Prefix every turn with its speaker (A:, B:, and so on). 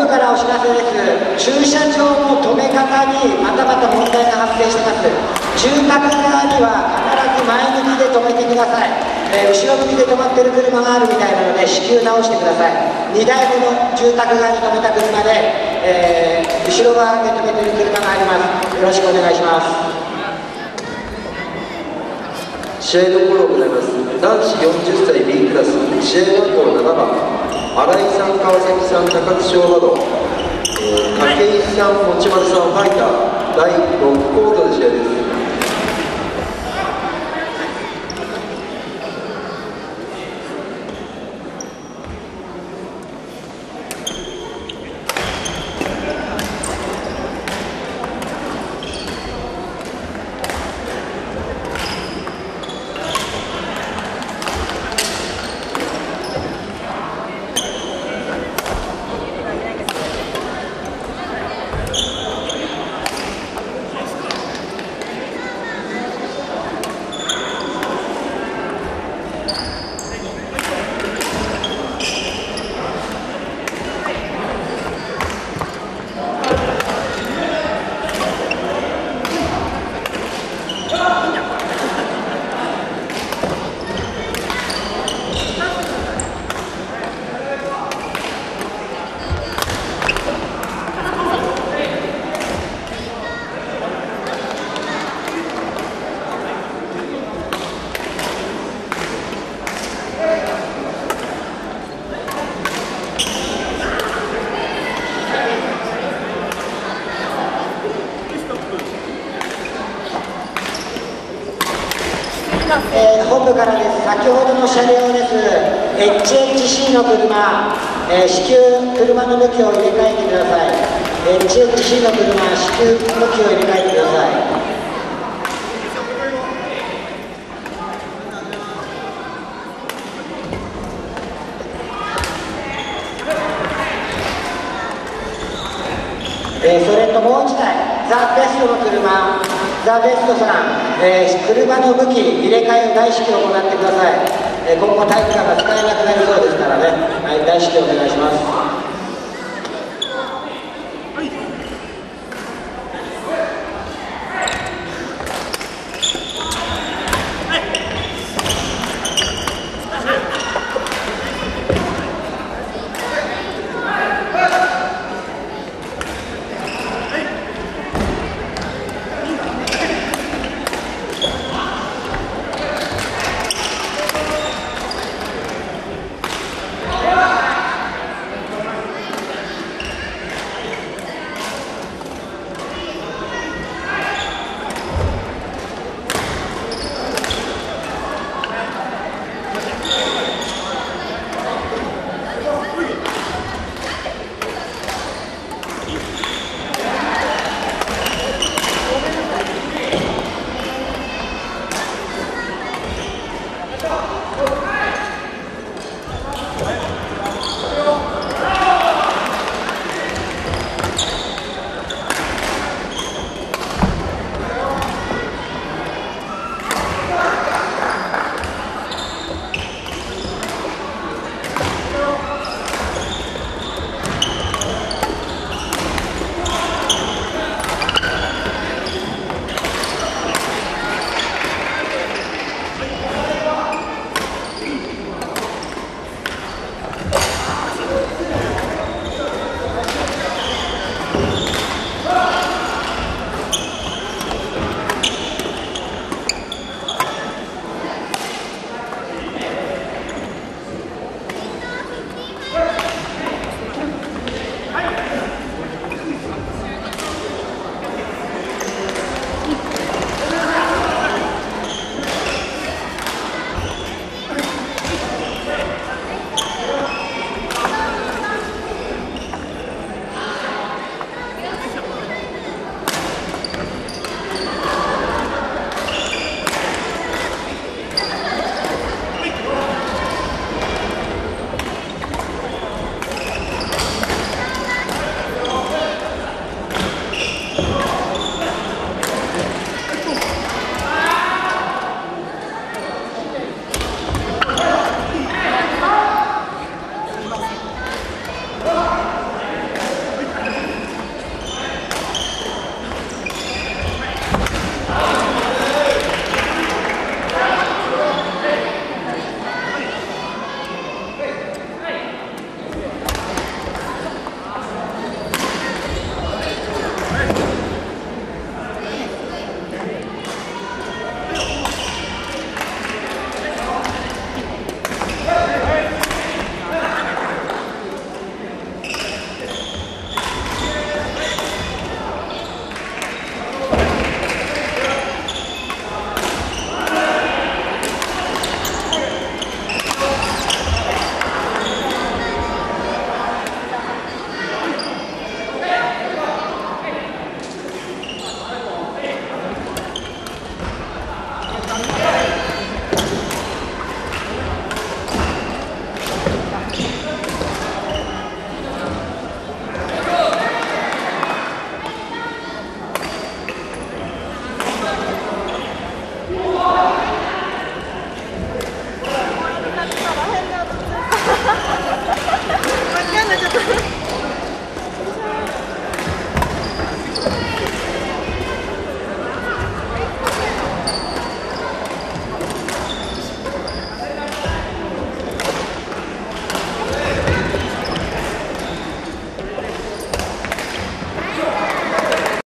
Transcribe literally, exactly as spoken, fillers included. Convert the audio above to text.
A: 部からお知らせです。駐車場の止め方にまたまた問題が発生してます。住宅側には必ず前向きで止めてください。えー、後ろ向きで止まってる車があるみたいなので至急直してください。にだいめの住宅側に止めた車で、えー、後ろ側で止めてる車があります。よろしくお願いします。
B: 試合の頃をございます。男子よんじゅっさい B クラス、試合番号ななばん、新井さん、川崎さん、高津翔など、えー、筧さん、持丸さん、ファイター、だいろくコートで試合です。
A: えー、本部からです。先ほどの車両です。エイチエイチシー の車、えー、至急車の向きを入れ替えてください。エイチエイチシー の車、至急向きを入れ替えてください。えー、それともういちだい、ザ・ベストの車、ザ・ベストさん、えー、車の向き入れ替えを大至急行ってください。えー、今後体育館が使えなくなりそうですからね、はい、大至急お願いします。